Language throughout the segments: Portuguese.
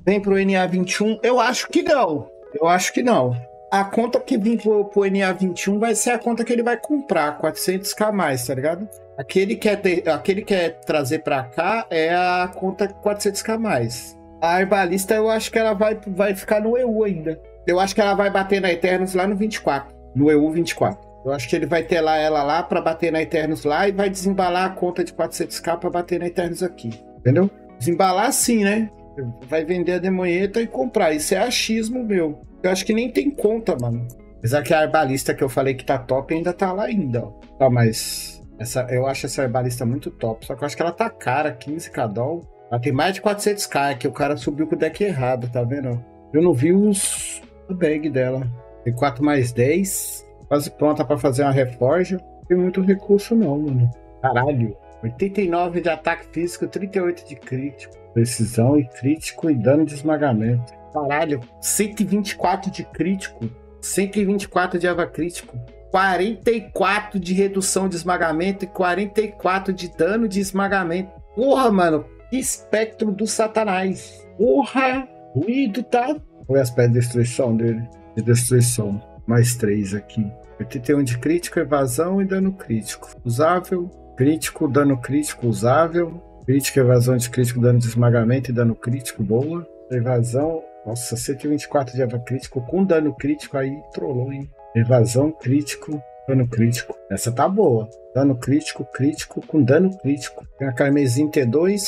Vem pro NA21? Eu acho que não. Eu acho que não. A conta que vem pro NA21 vai ser a conta que ele vai comprar, 400k mais, tá ligado? Aquele que quer trazer pra cá é a conta 400k mais. A Herbalista eu acho que ela vai ficar no EU ainda. Eu acho que ela vai bater na Eternos lá no 24. No EU 24. Eu acho que ele vai ter ela lá pra bater na Eternos lá e vai desembalar a conta de 400k pra bater na Eternos aqui. Entendeu? Desembalar sim, né? Vai vender a demonheta e comprar. Isso é achismo meu. Eu acho que nem tem conta, mano. Apesar que a Herbalista que eu falei que tá top ainda tá lá ainda, ó. Tá, mas... eu acho essa Herbalista muito top. Só que eu acho que ela tá cara, 15k doll. Ela tem mais de 400k, que o cara subiu com o deck errado, tá vendo? Eu não vi o bag dela. Tem 4 mais 10. Quase pronta pra fazer uma reforja. Não tem muito recurso não, mano. Caralho. 89 de ataque físico, 38 de crítico. Precisão e crítico e dano de esmagamento. Caralho. 124 de crítico. 124 de ava crítico. 44 de redução de esmagamento e 44 de dano de esmagamento. Porra, mano. Espectro do Satanás. Porra! Ruído, tá? Olha as pedras de destruição dele. De destruição. Mais 3 aqui. 81 de crítico, evasão e dano crítico. Usável. Crítico, dano crítico, usável. Crítico, evasão de crítico, dano de esmagamento e dano crítico, boa. Evasão. Nossa, 124 de eva crítico com dano crítico aí, trollou, hein? Evasão, crítico, dano crítico. Essa tá boa. Dano crítico, crítico com dano crítico. Tem a Carmesim T2,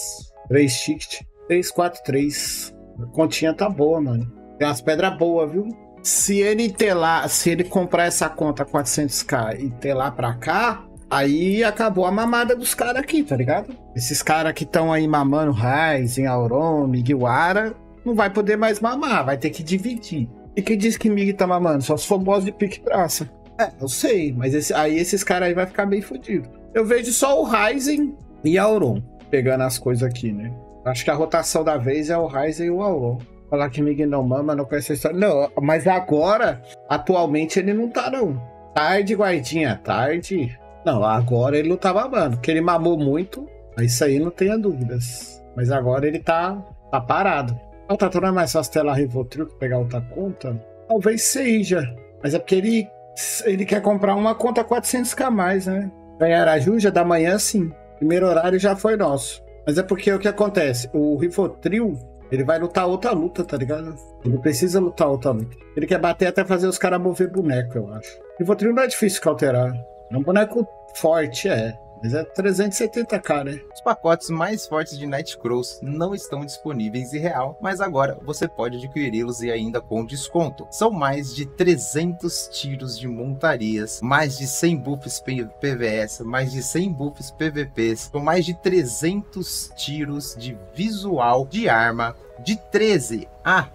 3 ticket, 3, 4, 3. A continha tá boa, mano. Tem umas pedras boas, viu? Se ele comprar essa conta 400k e ter lá pra cá, aí acabou a mamada dos caras aqui, tá ligado? Esses caras que estão aí mamando Ryzen, Auron, Mugiwara, não vai poder mais mamar, vai ter que dividir. E quem diz que Mig tá mamando? Só se for boss de pique praça. Eu sei, mas esses caras aí vai ficar bem fodido. Eu vejo só o Ryzen e Auron pegando as coisas aqui, né? Acho que a rotação da vez é o Ryzen e o Auron. Falar que Mig não mama, não conhece a história. Não, mas agora, atualmente, ele não tá, não. Tarde, guardinha, tarde. Não, agora ele não tá mamando, porque ele mamou muito. Isso aí não tenha dúvidas. Mas agora ele tá parado. O Tatu não é mais fácil ter lá Rivotril que pegar outra conta? Talvez seja. Mas é porque ele quer comprar uma conta 400k mais, né? Ganhar a Juja da manhã, sim. Primeiro horário já foi nosso. Mas é porque o que acontece? O Rivotril, ele vai lutar outra luta, tá ligado? Ele precisa lutar outra luta. Ele quer bater até fazer os caras mover boneco, eu acho. Rivotril não é difícil cauterar. É um boneco forte, mas é 370k, né? Os pacotes mais fortes de Nightcrawls não estão disponíveis em real, mas agora você pode adquiri-los e ainda com desconto. São mais de 300 tiros de montarias, mais de 100 buffs PVS, mais de 100 buffs PVPs, com mais de 300 tiros de visual de arma, de 13 a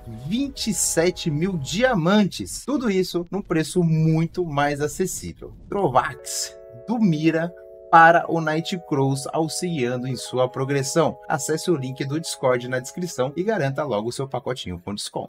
27 mil diamantes. Tudo isso num preço muito mais acessível. Trovax do Mira para o Nightcrawls, auxiliando em sua progressão. Acesse o link do Discord na descrição e garanta logo o seu pacotinho com desconto.